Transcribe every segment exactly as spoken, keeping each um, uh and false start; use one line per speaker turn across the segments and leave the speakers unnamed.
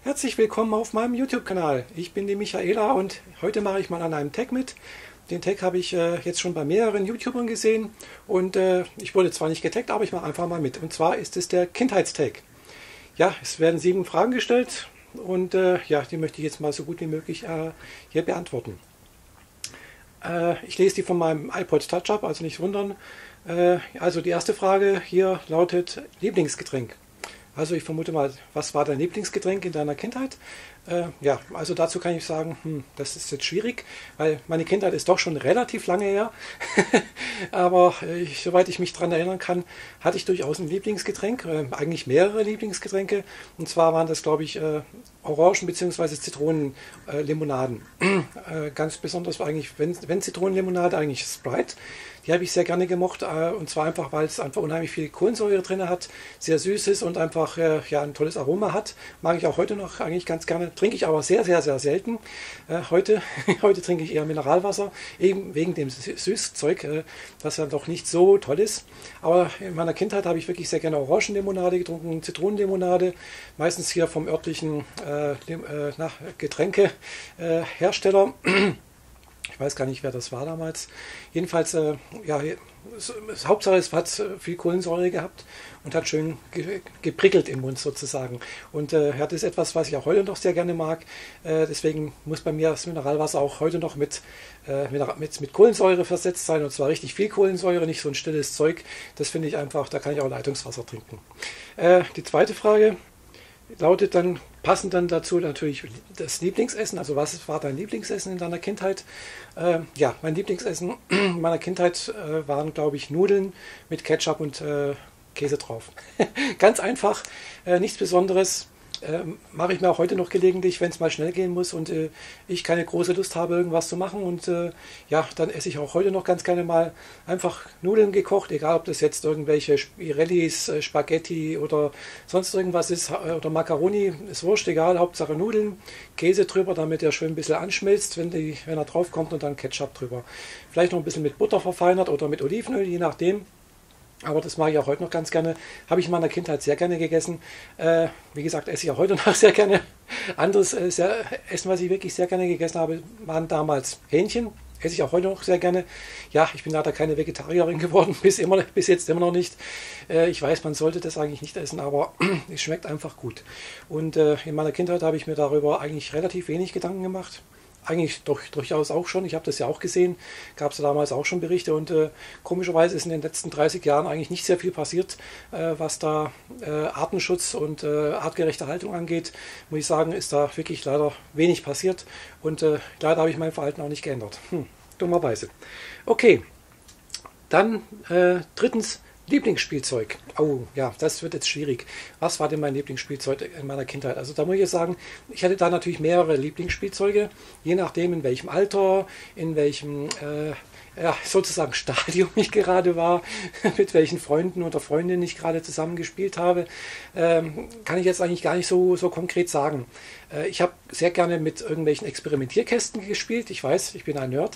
Herzlich willkommen auf meinem YouTube-Kanal. Ich bin die Michaela und heute mache ich mal an einem Tag mit. Den Tag habe ich äh, jetzt schon bei mehreren YouTubern gesehen und äh, ich wurde zwar nicht getaggt, aber ich mache einfach mal mit. Und zwar ist es der Kindheitstag. Ja, es werden sieben Fragen gestellt und äh, ja, die möchte ich jetzt mal so gut wie möglich äh, hier beantworten. Äh, ich lese die von meinem iPod Touch ab, also nicht wundern. Äh, also die erste Frage hier lautet Lieblingsgetränk. Also ich vermute mal, was war dein Lieblingsgetränk in deiner Kindheit? Äh, ja, also dazu kann ich sagen, hm, das ist jetzt schwierig, weil meine Kindheit ist doch schon relativ lange her. Aber äh, ich, soweit ich mich daran erinnern kann, hatte ich durchaus ein Lieblingsgetränk, äh, eigentlich mehrere Lieblingsgetränke. Und zwar waren das, glaube ich, äh, Orangen- bzw. Zitronenlimonaden. Äh, ganz besonders war eigentlich, wenn, wenn Zitronenlimonade, eigentlich Sprite. Die habe ich sehr gerne gemocht, äh, und zwar einfach, weil es einfach unheimlich viel Kohlensäure drin hat, sehr süß ist und einfach äh, ja, ein tolles Aroma hat. Mag ich auch heute noch eigentlich ganz gerne, trinke ich aber sehr, sehr, sehr selten. Äh, heute, heute trinke ich eher Mineralwasser, eben wegen dem Süßzeug, äh, das ja doch nicht so toll ist. Aber in meiner Kindheit habe ich wirklich sehr gerne Orangenlimonade getrunken, Zitronenlimonade, meistens hier vom örtlichen äh, äh, Getränkehersteller. Ich weiß gar nicht, wer das war damals. Jedenfalls, äh, ja, das Hauptsache es hat viel Kohlensäure gehabt und hat schön ge geprickelt im Mund sozusagen. Und äh, ja, das ist etwas, was ich auch heute noch sehr gerne mag. Äh, deswegen muss bei mir das Mineralwasser auch heute noch mit, äh, mit, mit Kohlensäure versetzt sein. Und zwar richtig viel Kohlensäure, nicht so ein stilles Zeug. Das finde ich einfach, da kann ich auch Leitungswasser trinken. Äh, die zweite Frage lautet dann, passend dann dazu natürlich das Lieblingsessen. Also was war dein Lieblingsessen in deiner Kindheit? Äh, ja, mein Lieblingsessen in meiner Kindheit äh, waren, glaube ich, Nudeln mit Ketchup und äh, Käse drauf. Ganz einfach, äh, nichts Besonderes. Äh, mache ich mir auch heute noch gelegentlich, wenn es mal schnell gehen muss und äh, ich keine große Lust habe, irgendwas zu machen. Und äh, ja, dann esse ich auch heute noch ganz gerne mal einfach Nudeln gekocht, egal ob das jetzt irgendwelche Spirellis, äh, Spaghetti oder sonst irgendwas ist, äh, oder Macaroni, ist wurscht, egal, Hauptsache Nudeln, Käse drüber, damit er schön ein bisschen anschmilzt, wenn, die, wenn er drauf kommt, und dann Ketchup drüber. Vielleicht noch ein bisschen mit Butter verfeinert oder mit Olivenöl, je nachdem. Aber das mache ich auch heute noch ganz gerne. Habe ich in meiner Kindheit sehr gerne gegessen. Äh, wie gesagt, esse ich auch heute noch sehr gerne. Anderes äh, sehr, Essen, was ich wirklich sehr gerne gegessen habe, waren damals Hähnchen. Esse ich auch heute noch sehr gerne. Ja, ich bin leider keine Vegetarierin geworden, bis, immer, bis jetzt immer noch nicht. Äh, ich weiß, man sollte das eigentlich nicht essen, aber es schmeckt einfach gut. Und äh, in meiner Kindheit habe ich mir darüber eigentlich relativ wenig Gedanken gemacht. Eigentlich doch, durchaus auch schon, ich habe das ja auch gesehen, gab es ja damals auch schon Berichte, und äh, komischerweise ist in den letzten dreißig Jahren eigentlich nicht sehr viel passiert, äh, was da äh, Artenschutz und äh, artgerechte Haltung angeht. Muss ich sagen, ist da wirklich leider wenig passiert, und äh, leider habe ich mein Verhalten auch nicht geändert. Hm, dummerweise. Okay, dann äh, drittens, Lieblingsspielzeug. Oh, ja, das wird jetzt schwierig. Was war denn mein Lieblingsspielzeug in meiner Kindheit? Also da muss ich jetzt sagen, ich hatte da natürlich mehrere Lieblingsspielzeuge, je nachdem in welchem Alter, in welchem äh, ja, sozusagen Stadium ich gerade war, mit welchen Freunden oder Freundinnen ich gerade zusammen gespielt habe, ähm, kann ich jetzt eigentlich gar nicht so, so konkret sagen. Äh, ich habe sehr gerne mit irgendwelchen Experimentierkästen gespielt. Ich weiß, ich bin ein Nerd.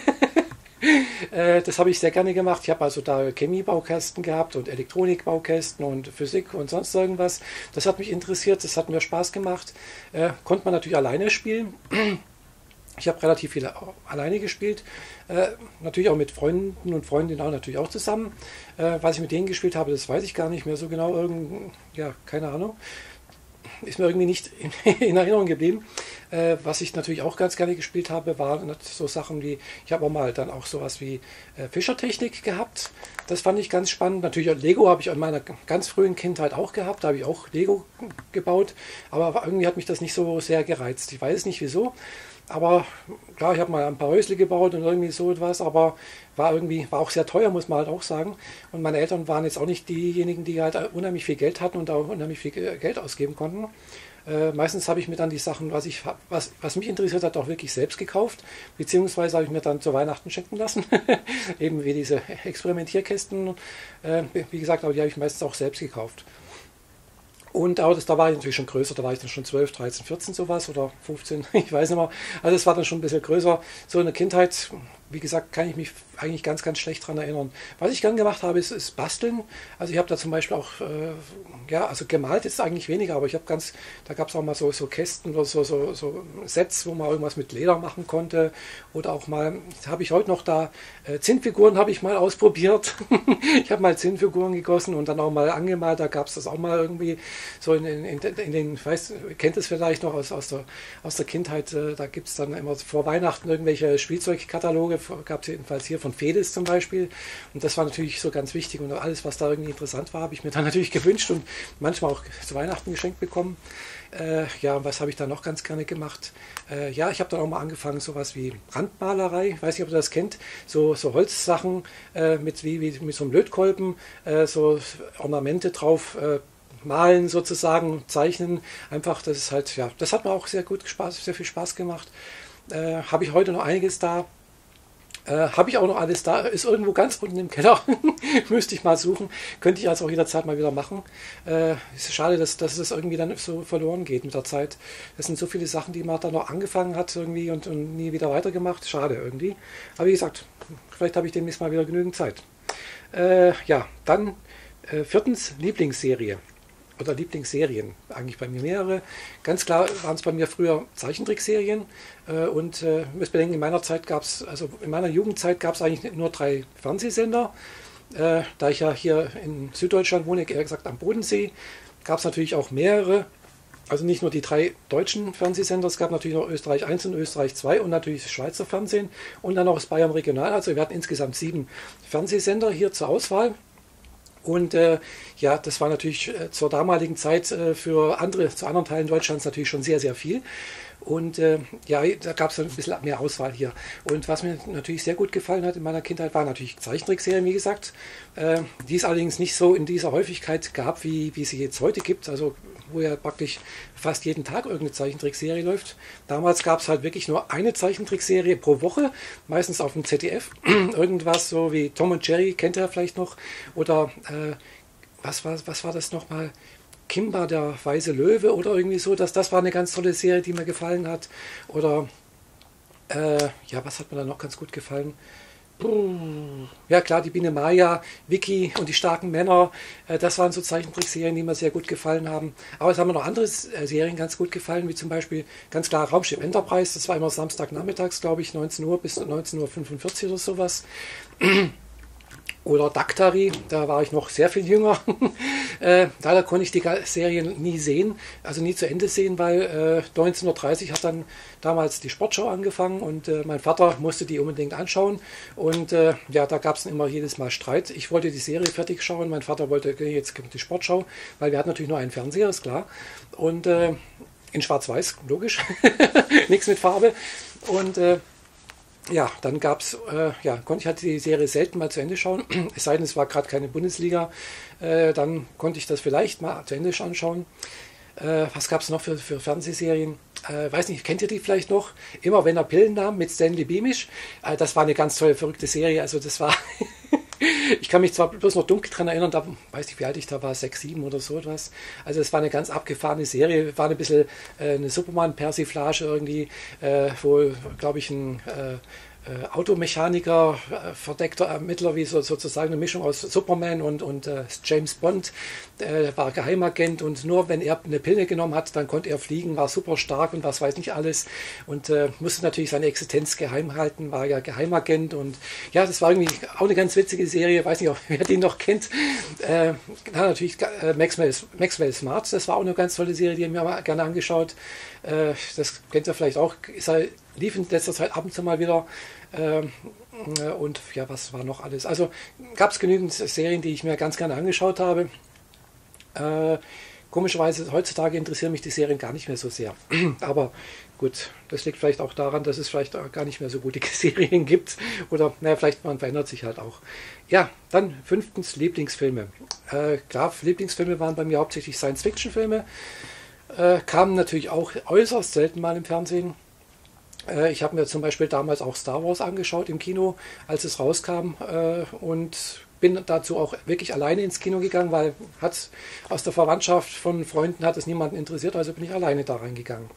Das habe ich sehr gerne gemacht. Ich habe also da Chemiebaukästen gehabt und Elektronikbaukästen und Physik und sonst irgendwas. Das hat mich interessiert, das hat mir Spaß gemacht. Äh, konnte man natürlich alleine spielen. Ich habe relativ viel alleine gespielt. Äh, natürlich auch mit Freunden und Freundinnen auch natürlich auch zusammen. Äh, was ich mit denen gespielt habe, das weiß ich gar nicht mehr so genau. Irgend, ja, keine Ahnung. Ist mir irgendwie nicht in, in Erinnerung geblieben. Äh, was ich natürlich auch ganz gerne gespielt habe, waren so Sachen wie, ich habe auch mal dann auch sowas wie äh, Fischertechnik gehabt. Das fand ich ganz spannend. Natürlich Lego habe ich in meiner ganz frühen Kindheit auch gehabt. Da habe ich auch Lego gebaut. Aber irgendwie hat mich das nicht so sehr gereizt. Ich weiß nicht wieso. Aber klar, ich habe mal ein paar Häusle gebaut und irgendwie so etwas, aber war irgendwie, war auch sehr teuer, muss man halt auch sagen. Und meine Eltern waren jetzt auch nicht diejenigen, die halt unheimlich viel Geld hatten und auch unheimlich viel Geld ausgeben konnten. Äh, meistens habe ich mir dann die Sachen, was, ich, was, was mich interessiert hat, auch wirklich selbst gekauft, beziehungsweise habe ich mir dann zu Weihnachten schenken lassen. Eben wie diese Experimentierkästen. Äh, wie gesagt, aber die habe ich meistens auch selbst gekauft. Und auch das, da war ich natürlich schon größer, da war ich dann schon zwölf, dreizehn, vierzehn sowas oder fünfzehn, ich weiß nicht mehr. Also es war dann schon ein bisschen größer. So in der Kindheit wie gesagt, kann ich mich eigentlich ganz, ganz schlecht daran erinnern. Was ich gern gemacht habe, ist, ist Basteln. Also ich habe da zum Beispiel auch, äh, ja, also gemalt ist eigentlich weniger, aber ich habe ganz, da gab es auch mal so, so Kästen oder so, so, so Sets, wo man irgendwas mit Leder machen konnte. Oder auch mal, habe ich heute noch da, äh, Zinnfiguren habe ich mal ausprobiert. Ich habe mal Zinnfiguren gegossen und dann auch mal angemalt. Da gab es das auch mal irgendwie so in, in, in, in den, ich weiß, ihr kennt es vielleicht noch aus, aus, der, aus der Kindheit, äh, da gibt es dann immer vor Weihnachten irgendwelche Spielzeugkataloge, gab es jedenfalls hier von Fedes zum Beispiel. Und das war natürlich so ganz wichtig und alles, was da irgendwie interessant war, habe ich mir dann natürlich gewünscht und manchmal auch zu Weihnachten geschenkt bekommen. Äh, ja, was habe ich da noch ganz gerne gemacht? Äh, ja, ich habe dann auch mal angefangen, sowas wie Randmalerei, ich weiß nicht, ob ihr das kennt, so, so Holzsachen äh, mit, wie, wie mit so einem Lötkolben, äh, so Ornamente drauf äh, malen sozusagen, zeichnen. Einfach, das ist halt, ja, das hat mir auch sehr gut Spaß, sehr viel Spaß gemacht. Äh, habe ich heute noch einiges da. Äh, habe ich auch noch alles da, ist irgendwo ganz unten im Keller, müsste ich mal suchen, könnte ich also auch jederzeit mal wieder machen. Äh, ist schade, dass, dass es irgendwie dann so verloren geht mit der Zeit. Das sind so viele Sachen, die man dann noch angefangen hat irgendwie und, und nie wieder weitergemacht. Schade irgendwie. Aber wie gesagt, vielleicht habe ich demnächst mal wieder genügend Zeit. Äh, ja, dann äh, viertens, Lieblingsserie. Oder Lieblingsserien, eigentlich bei mir mehrere. Ganz klar waren es bei mir früher Zeichentrickserien äh, und äh, ihr müsst bedenken, in meiner Zeit gab es, also in meiner Jugendzeit gab es eigentlich nur drei Fernsehsender. Äh, da ich ja hier in Süddeutschland wohne, eher gesagt am Bodensee, gab es natürlich auch mehrere. Also nicht nur die drei deutschen Fernsehsender, es gab natürlich noch Österreich eins und Österreich zwei und natürlich das Schweizer Fernsehen und dann noch das Bayern Regional. Also wir hatten insgesamt sieben Fernsehsender hier zur Auswahl. Und äh, ja, das war natürlich äh, zur damaligen Zeit äh, für andere, zu anderen Teilen Deutschlands natürlich schon sehr, sehr viel. Und äh, ja, da gab es ein bisschen mehr Auswahl hier. Und was mir natürlich sehr gut gefallen hat in meiner Kindheit, war natürlich Zeichentrickserien, wie gesagt, äh, die es allerdings nicht so in dieser Häufigkeit gab, wie, wie sie jetzt heute gibt. Also wo ja praktisch fast jeden Tag irgendeine Zeichentrickserie läuft. Damals gab es halt wirklich nur eine Zeichentrickserie pro Woche, meistens auf dem Z D F. Irgendwas so wie Tom und Jerry, kennt ihr vielleicht noch. Oder äh, was, war, was war das nochmal? Kimba, der weiße Löwe oder irgendwie so. Das, das war eine ganz tolle Serie, die mir gefallen hat. Oder äh, ja, was hat mir da noch ganz gut gefallen? Ja klar, die Biene Maya, Vicky und die starken Männer, äh, das waren so Zeichentrickserien, die mir sehr gut gefallen haben. Aber es haben mir noch andere äh, Serien ganz gut gefallen, wie zum Beispiel ganz klar Raumschiff Enterprise, das war immer Samstagnachmittags, glaube ich, neunzehn Uhr bis neunzehn Uhr fünfundvierzig oder sowas. Oder Daktari, da war ich noch sehr viel jünger. äh, leider konnte ich die Serien nie sehen, also nie zu Ende sehen, weil äh, neunzehn Uhr dreißig hat dann damals die Sportschau angefangen und äh, mein Vater musste die unbedingt anschauen. Und äh, ja, da gab es immer jedes Mal Streit. Ich wollte die Serie fertig schauen, mein Vater wollte, okay, jetzt kommt die Sportschau, weil wir hatten natürlich nur einen Fernseher, ist klar. Und äh, in Schwarz-Weiß, logisch, nichts mit Farbe. Und äh, ja, dann gab es, äh, ja, konnte ich halt die Serie selten mal zu Ende schauen, es sei denn, es war gerade keine Bundesliga, äh, dann konnte ich das vielleicht mal zu Ende anschauen. Äh, was gab es noch für, für Fernsehserien? Äh, weiß nicht, kennt ihr die vielleicht noch? Immer wenn er Pillen nahm mit Stanley Beamish. Äh, das war eine ganz tolle, verrückte Serie, also das war... Ich kann mich zwar bloß noch dunkel daran erinnern, da weiß nicht, wie alt ich da war, sechs, sieben oder so etwas. Also es war eine ganz abgefahrene Serie, war ein bisschen äh, eine Superman-Persiflage irgendwie, äh, wo, glaube ich, ein äh, äh, Automechaniker, äh, verdeckter Ermittler, wie so, sozusagen eine Mischung aus Superman und, und äh, James Bond, äh, war Geheimagent und nur wenn er eine Pille genommen hat, dann konnte er fliegen, war super stark und was weiß nicht alles und äh, musste natürlich seine Existenz geheim halten, war ja Geheimagent und ja, das war irgendwie auch eine ganz witzige Serie, weiß nicht, ob wer den noch kennt. Äh, ja, natürlich äh, Maxwell, Maxwell Smart, das war auch eine ganz tolle Serie, die ich mir mal gerne angeschaut. Äh, das kennt ihr vielleicht auch, ist halt, lief in letzter Zeit ab und zu mal wieder. Äh, und ja, was war noch alles? Also gab es genügend Serien, die ich mir ganz gerne angeschaut habe. Äh, komischerweise, heutzutage interessieren mich die Serien gar nicht mehr so sehr. Aber gut, das liegt vielleicht auch daran, dass es vielleicht auch gar nicht mehr so gute Serien gibt. Oder naja, vielleicht man verändert sich halt auch. Ja, dann fünftens Lieblingsfilme. Äh, klar, Lieblingsfilme waren bei mir hauptsächlich Science-Fiction-Filme. Äh, kamen natürlich auch äußerst selten mal im Fernsehen. Äh, ich habe mir zum Beispiel damals auch Star Wars angeschaut im Kino, als es rauskam. Äh, und bin dazu auch wirklich alleine ins Kino gegangen, weil hat aus der Verwandtschaft von Freunden hat es niemanden interessiert, also bin ich alleine da reingegangen.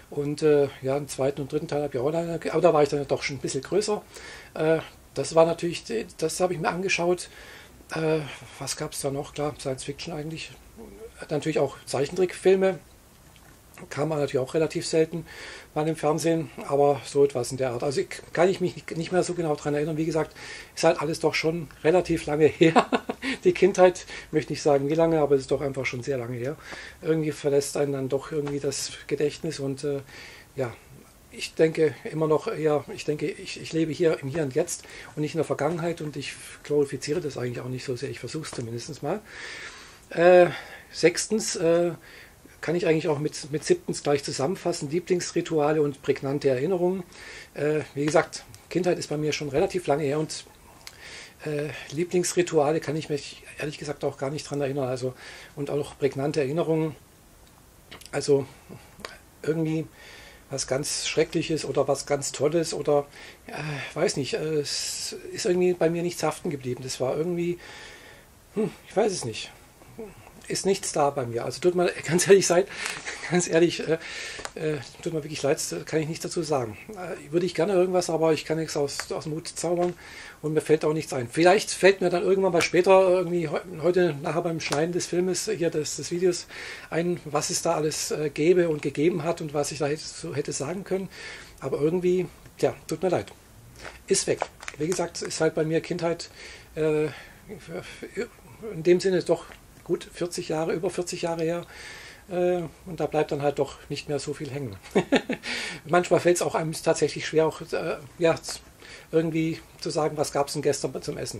Und äh, ja, im zweiten und dritten Teil habe ich auch leider, aber da war ich dann doch schon ein bisschen größer. Äh, das war natürlich, das habe ich mir angeschaut. Äh, was gab es da noch? Klar, Science Fiction eigentlich. Natürlich auch Zeichentrickfilme. Kam man natürlich auch relativ selten mal im Fernsehen, aber so etwas in der Art. Also ich, kann ich mich nicht mehr so genau daran erinnern. Wie gesagt, ist halt alles doch schon relativ lange her. Die Kindheit, möchte nicht sagen wie lange, aber es ist doch einfach schon sehr lange her. Irgendwie verlässt einen dann doch irgendwie das Gedächtnis und äh, ja, ich denke immer noch eher, ich denke, ich, ich lebe hier im Hier und Jetzt und nicht in der Vergangenheit und ich glorifiziere das eigentlich auch nicht so sehr. Ich versuche es zumindest mal. Äh, sechstens, äh, kann ich eigentlich auch mit, mit siebtens gleich zusammenfassen. Lieblingsrituale und prägnante Erinnerungen. Äh, wie gesagt, Kindheit ist bei mir schon relativ lange her und äh, Lieblingsrituale kann ich mich ehrlich gesagt auch gar nicht dran erinnern. Also, und auch prägnante Erinnerungen. Also irgendwie was ganz Schreckliches oder was ganz Tolles oder äh, weiß nicht, äh, es ist irgendwie bei mir nichts haften geblieben. Das war irgendwie, hm, ich weiß es nicht. Ist nichts da bei mir. Also tut mir ganz ehrlich sein, ganz ehrlich, äh, äh, tut mir wirklich leid, kann ich nichts dazu sagen. Äh, würde ich gerne irgendwas, aber ich kann nichts aus, aus dem Hut zaubern und mir fällt auch nichts ein. Vielleicht fällt mir dann irgendwann mal später, irgendwie heute nachher beim Schneiden des Filmes, hier des, des Videos ein, was es da alles äh, gäbe und gegeben hat und was ich da hätte, so hätte sagen können. Aber irgendwie, ja, tut mir leid. Ist weg. Wie gesagt, ist halt bei mir Kindheit äh, in dem Sinne doch gut vierzig Jahre, über vierzig Jahre her. Äh, und da bleibt dann halt doch nicht mehr so viel hängen. Manchmal fällt es auch einem tatsächlich schwer, auch äh, ja, irgendwie zu sagen, was gab es denn gestern zum Essen.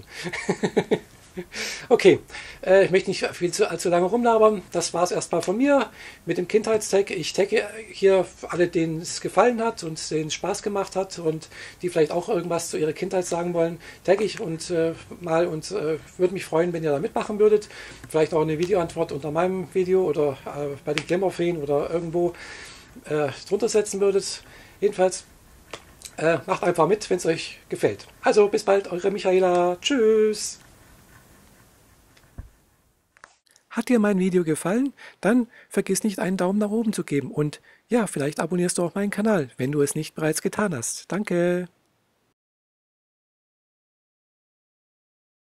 Okay, äh, ich möchte nicht viel zu, allzu lange rumlabern. Das war es erstmal von mir mit dem Kindheitstag. Ich tagge hier alle, denen es gefallen hat und denen es Spaß gemacht hat und die vielleicht auch irgendwas zu ihrer Kindheit sagen wollen, tagge ich und äh, mal und äh, würde mich freuen, wenn ihr da mitmachen würdet. Vielleicht auch eine Videoantwort unter meinem Video oder äh, bei den Glimmerfeen oder irgendwo äh, drunter setzen würdet. Jedenfalls äh, macht einfach mit, wenn es euch gefällt. Also bis bald, eure Michaela. Tschüss. Hat dir mein Video gefallen? Dann vergiss nicht einen Daumen nach oben zu geben und ja, vielleicht abonnierst du auch meinen Kanal, wenn du es nicht bereits getan hast. Danke!